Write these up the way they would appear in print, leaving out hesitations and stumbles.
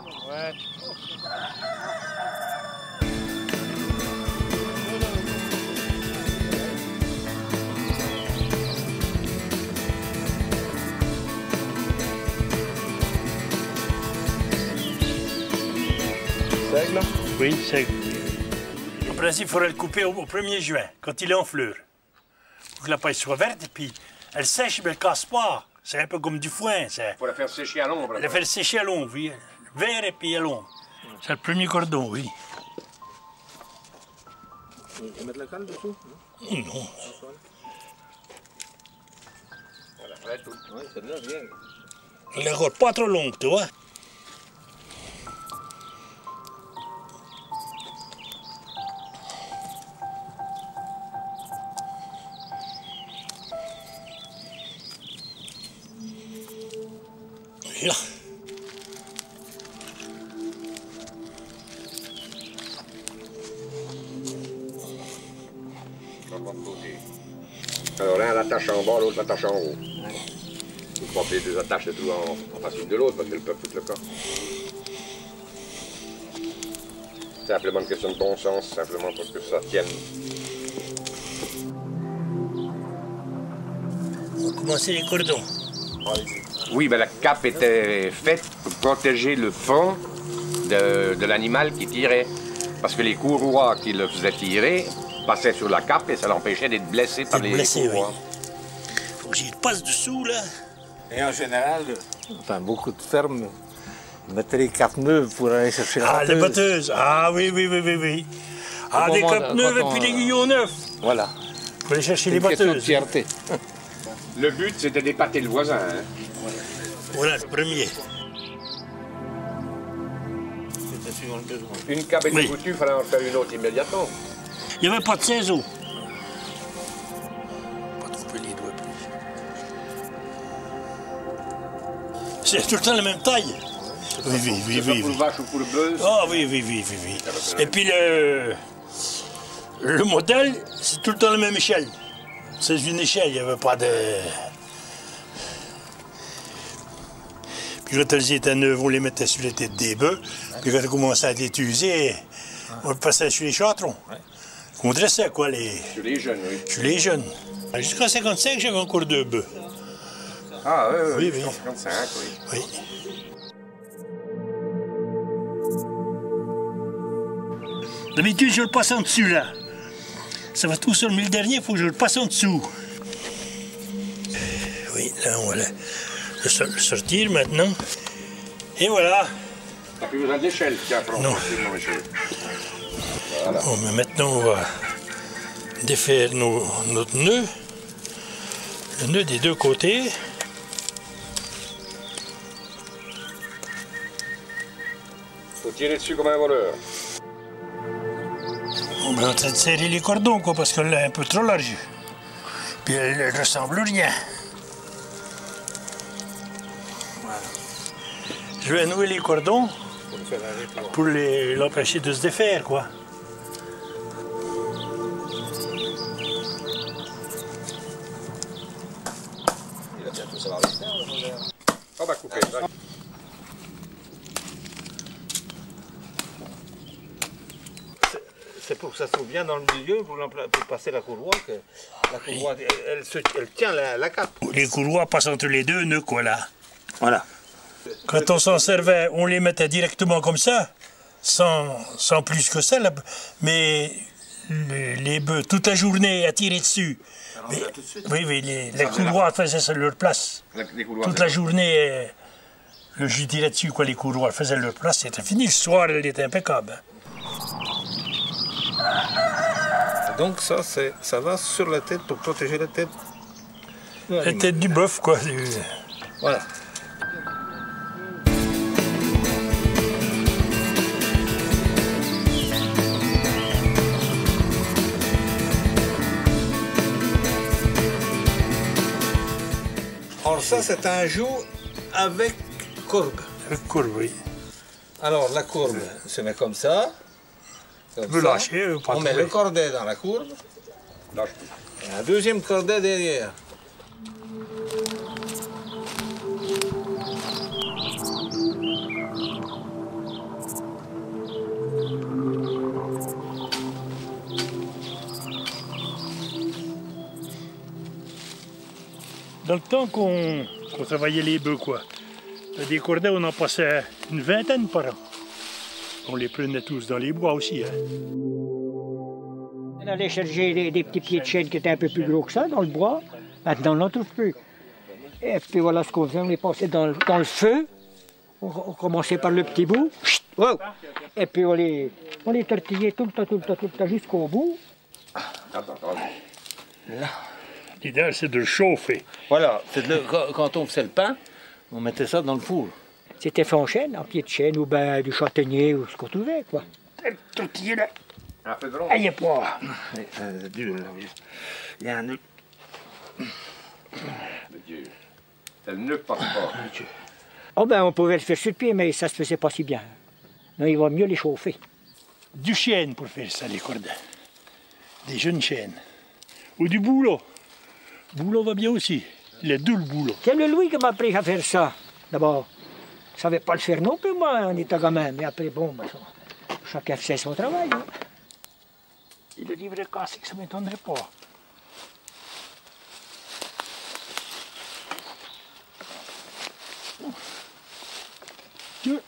Ouais. Seigle? Oui, seigle. En principe, il faudrait le couper au 1er juin, quand il est en fleur. Pour que la paille soit verte, et puis elle sèche, mais elle ne casse pas. C'est un peu comme du foin. Il faut la faire sécher à l'ombre. La faire sécher à l'ombre, oui. Vert et puis à l'ombre. C'est le premier cordon, oui. Et mettre la canne dessous? Non. Non. Voilà, tout. Oui, celle-là, rien. Elle n'est pas trop longue, tu vois. Là. Alors l'un l'attache en bas, l'autre l'attache en haut. Il faut pas les deux attaches tout en face l'une de l'autre parce qu'elles peuvent foutre le corps. C'est simplement une question de bon sens, simplement pour que ça tienne. On va commencer les cordons. Oui, ben la cape était faite pour protéger le front de l'animal qui tirait. Parce que les courroies qui le faisaient tirer passaient sur la cape et ça l'empêchait d'être blessé par les courroies. Il faut que j'y passe dessous, là. Et en général, enfin, beaucoup de fermes mettaient les capes neuves pour aller chercher la batteuse. Ah, les batteuses. Ah, oui, oui, oui, oui, oui. Ah, des capes neuves et puis les guillons neufs. Voilà. Il faut aller chercher les Une question de batteuses. fierté. Le but, c'était d'épater le voisin. Hein. Voilà, le premier. C'était suivant le besoin. Une cape était foutue, il fallait en faire une autre immédiatement. Il n'y avait pas de ciseaux. Pas de couper les doigts plus. C'est tout le temps la même taille. Oui, oui, oui, oui. Pour le vache ou pour le bœuf. Ah oui, oui, oui, oui, oui. Et puis le modèle, c'est tout le temps la même échelle. C'est une échelle, il n'y avait pas de... Puis quand elles étaient neuves, on les mettait sur les têtes des bœufs. Puis quand elles commençaient à être usées, on les passait sur les châtrons. On dressait, quoi, les... Sur les jeunes, oui. Sur les jeunes. Jusqu'en 55, j'avais encore 2 bœufs. Ah oui, Oui, oui. 55, oui. Oui. D'habitude, je le passe en dessus, là. Ça va tout seul, mais le dernier, il faut que je le passe en dessous. Oui, là, on va le sortir maintenant. Et voilà. T'as plus besoin d'échelle, tiens, pour Non. mon échelle. Voilà. Bon, mais maintenant, on va défaire notre nœud. Le nœud des deux côtés. Faut tirer dessus comme un voleur. On est en train de serrer les cordons, quoi, parce qu'elle est un peu trop large. Puis elle ne ressemble à rien. Voilà. Je vais nouer les cordons pour l'empêcher de se défaire, quoi. Il va bientôt savoir le faire, le voleur. On va couper. C'est pour que ça se trouve bien dans le milieu, pour passer la courroie, que la courroie, elle tient la cape. Les courroies passent entre les deux nœuds, quoi, là. Voilà. Quand on s'en servait, on les mettait directement comme ça, sans plus que ça, là. Mais les bœufs, toute la journée à tirer dessus. Mais, oui, oui, les courroies faisaient ça leur place. Toute la journée, le jus tirait dessus, quoi, les courroies faisaient leur place. C'était fini. Le soir, elle était impeccable. Donc ça va sur la tête pour protéger la tête. La tête du bœuf, quoi. Voilà. Alors ça, c'est un joug avec courbe. Avec courbe, oui. Alors la courbe se met comme ça. Vous lâchez, pas on met le cordet dans la courbe. Et un deuxième cordet derrière. Dans le temps qu'on travaillait les bœufs, quoi, des cordets, on en passait une vingtaine par an. On les prenait tous dans les bois aussi. Hein. On allait chercher des petits pieds de chêne qui étaient un peu plus gros que ça dans le bois. Maintenant, on n'en trouve plus. Et puis voilà ce qu'on faisait, on les passait dans le feu. On commençait par le petit bout. Wow. Et puis on les tortillait tout le temps, jusqu'au bout. L'idéal, c'est de le chauffer. Voilà, quand on faisait le pain, on mettait ça dans le four. C'était fait en chêne, en pied de chêne, ou ben du châtaignier, ou ce qu'on trouvait, quoi. Tortiller là. Ah, il n'y a pas. C'est dur, là. Il y a un nœud. Le nœud passe pas. Oh ben, on pouvait le faire sur le pied, mais ça se faisait pas si bien. Non, il va mieux les chauffer. Du chêne pour faire ça, les cordons. Des jeunes chênes. Ou du bouleau. Bouleau va bien aussi. Les deux, le bouleau. C'est le Louis qui m'a appris à faire ça. D'abord, je ne savais pas le faire non plus, moi, en étant gamin. Mais après, bon, ben, chacun faisait son travail. Hein. Il le livrait cassé, que ça ne m'étonnerait pas. Dieu.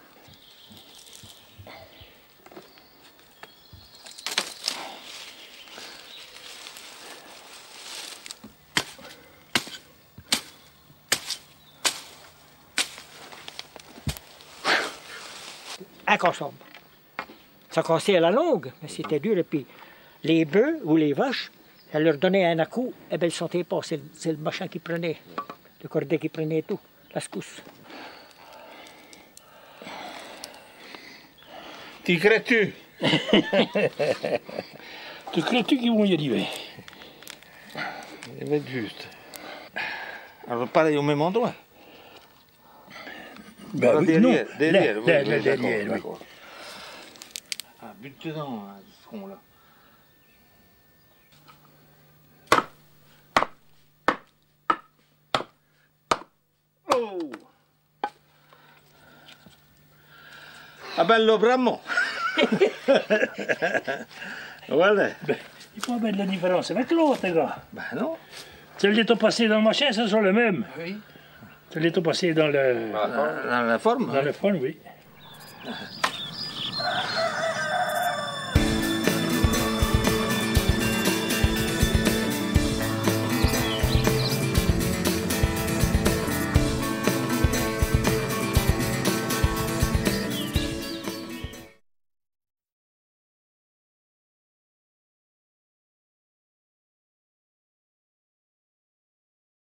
Inconsomme. Ça cassait à la longue, mais c'était dur. Et puis, les bœufs ou les vaches, ça leur donnait un à-coup, et bien, ils ne sentaient pas. C'est le machin qui prenait, le cordet qui prenait tout, la secousse. T'y crées-tu? Tu crées-tu qu'ils vont y arriver? Il va être juste. Alors, pareil au même endroit. Ben oui, derrière, non. derrière, Oui. Ah, bute dedans, hein, ce con-là. Oh! Ah ben, le bramo! Voilà. Ben, il faut mettre la différence avec l'autre, les gars. Ben non. Tu l'as passé dans le machin, ça sera le même. Oui. Tu l'as passé dans le... Dans la forme. Dans la forme, oui.